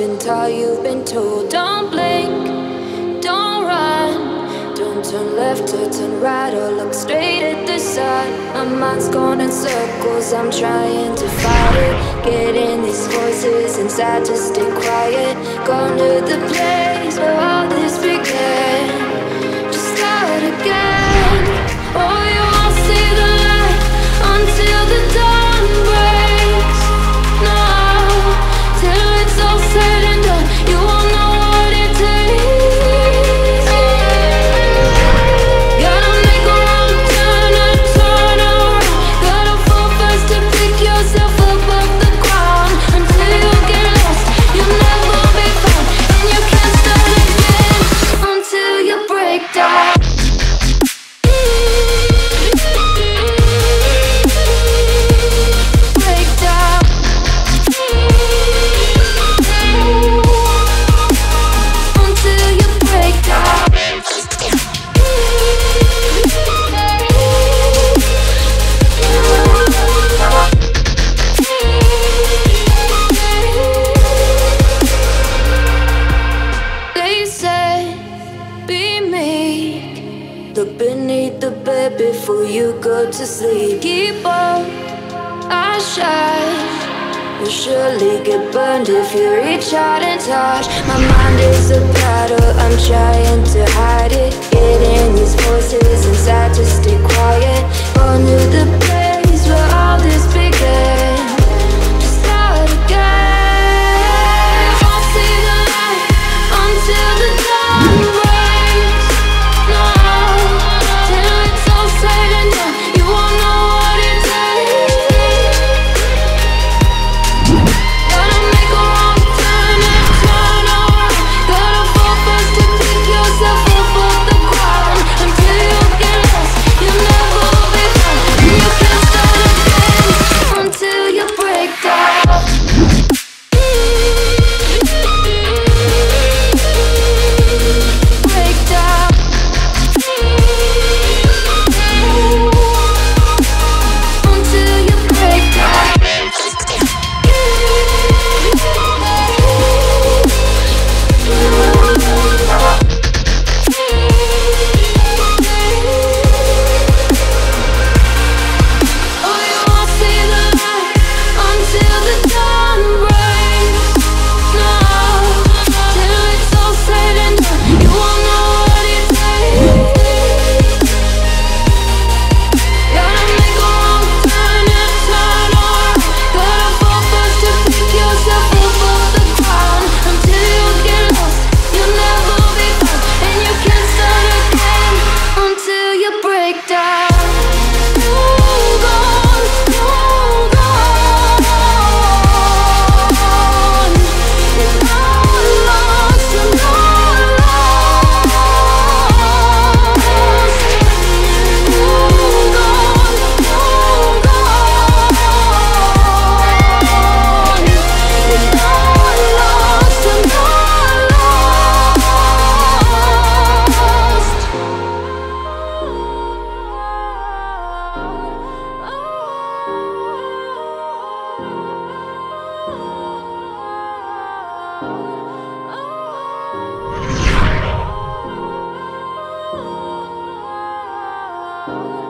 been taught, you've been told. Don't blink, don't run, don't turn left or turn right or look straight at the sun. My mind's going in circles, I'm trying to fight it. Getting these voices inside to stay quiet. Gone to the place where all this began. Just start again. Oh, you won't see the light until the dawn breaks. No, till it's all said and done, you won't know what it takes. Gotta make a wrong turn and turn around. Gotta fall fast to pick yourself up off the ground. Until you get lost, you'll never be found. And you can't start again until you break down. Look beneath the bed before you go to sleep. Keep on, I shine. You'll surely get burned if you reach out and touch. My mind is a battle, I'm trying to hide it. Getting these voices inside to stay quiet. On to the place where all this began. Just start again. Won't see the light until the dawn breaks. No, till it's all said and done, you won't know what it takes. Gotta make a wrong turn and turn around. Gotta fall fast to pick yourself up off the ground. Until you get lost, you'll never be found. And you can't start again until you break down. Break down. Until you break down. Oh, you won't see the light until the dawn breaks. No, till it's all said and done, you won't know what it takes. Gotta make a wrong turn and turn around. Gotta fall fast to pick yourself up off the ground. Until you get lost, you'll never be found. And you can't start again until you break down. Hold on, hold on. You're not lost, you're not lost. Hold on, hold on. You're not lost, you're not lost.